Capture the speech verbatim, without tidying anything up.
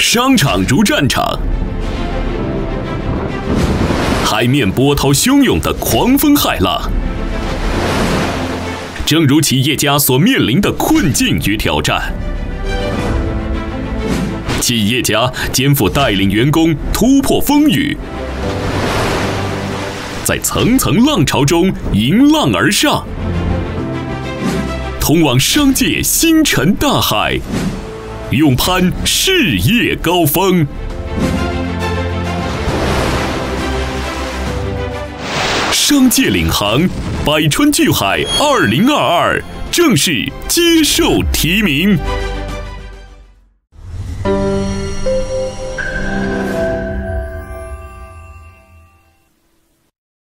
商场如战场，海面波涛汹涌的狂风骇浪，正如企业家所面临的困境与挑战。企业家肩负带领员工突破风雨，在层层浪潮中迎浪而上，通往商界星辰大海，勇攀事业高峰。商界领航，百川聚海二零二二正式接受提名。